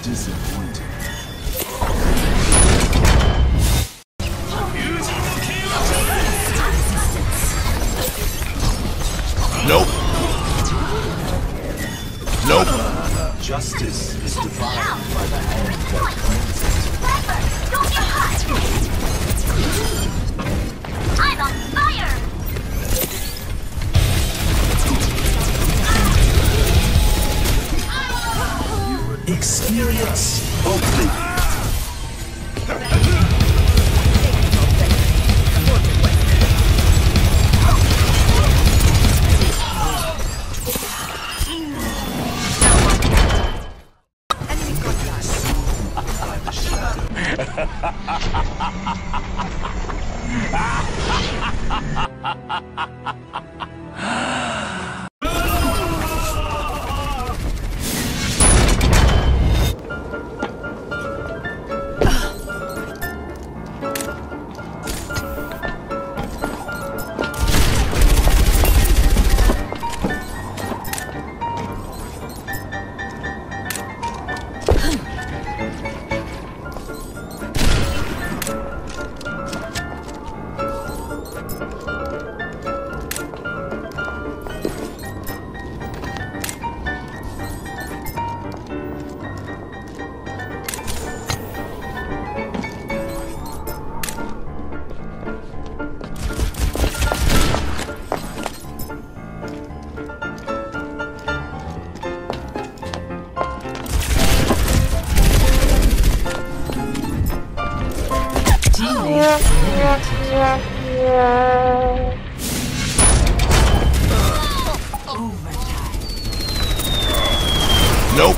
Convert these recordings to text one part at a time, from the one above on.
Disappointing. Nope. Nope. Justice is defined by the hand that brings it. Don't get hot! I'm on fire! Experience oblivion. Nope.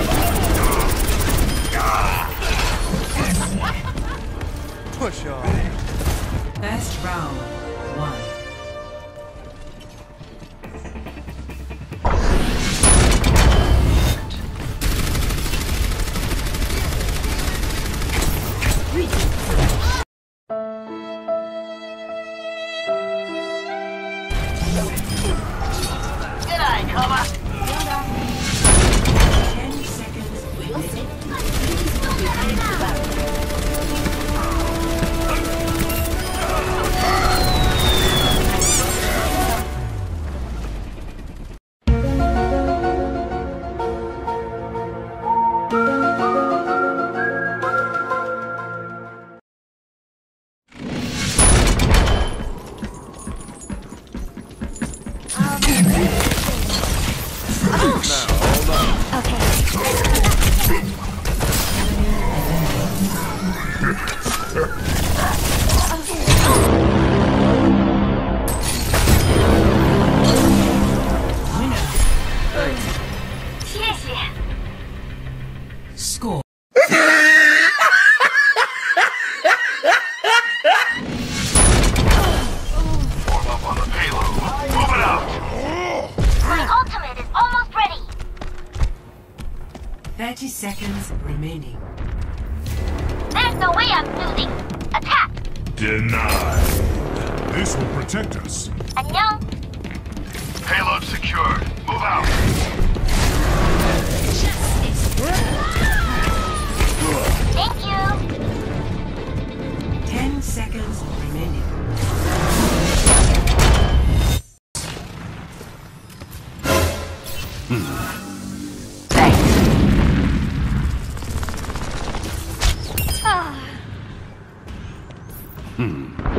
Push on. Best round, 1. Good eye, Cobra! 10 seconds remaining. Score. Form up on the payload. Move it out. My ultimate is almost ready! 30 seconds remaining. There's no way I'm losing! Attack! Denied. This will protect us. 안녕! Payload secured. Move out. Thank you! 10 seconds remaining. Ah.